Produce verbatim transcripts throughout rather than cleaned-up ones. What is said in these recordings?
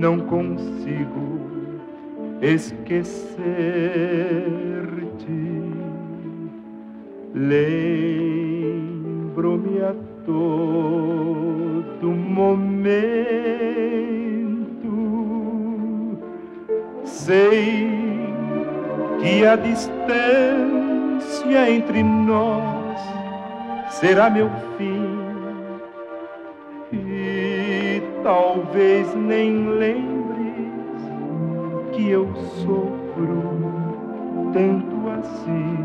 não consigo esquecer-te. Lembro-me a todo momento. Sei que a distância entre nós será meu fim. E talvez nem lembres que eu sofro tanto assim.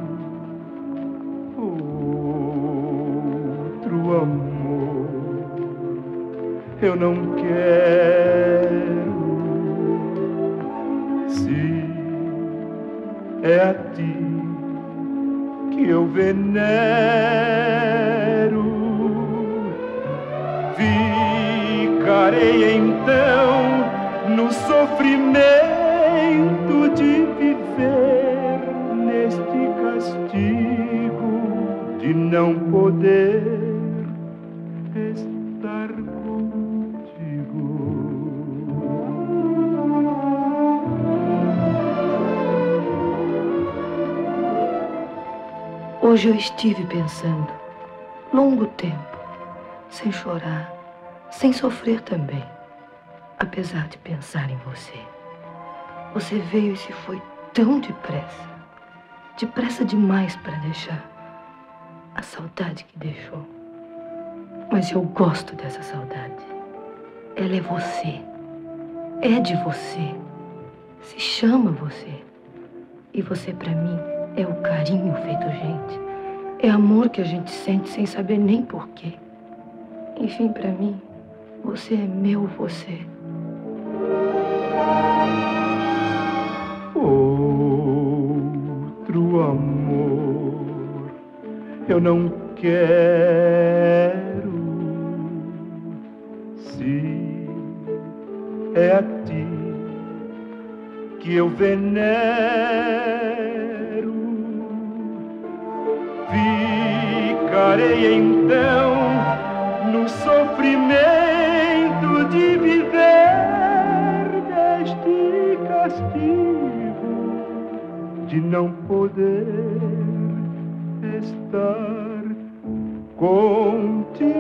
Outro amor eu não quero. Se é a ti que eu venero, ficarei então no sofrimento de viver neste castigo de não poder estar contigo. Hoje eu estive pensando, longo tempo, sem chorar, sem sofrer também, apesar de pensar em você. Você veio e se foi tão depressa, depressa demais para deixar a saudade que deixou. Mas eu gosto dessa saudade. Ela é você, é de você, se chama você. E você para mim é o carinho feito gente, é amor que a gente sente sem saber nem porquê. Enfim, para mim, você é meu você. Outro amor eu não quero. Se é a ti que eu venero, ficarei então no sofrimento de viver deste castigo de não poder estar contigo.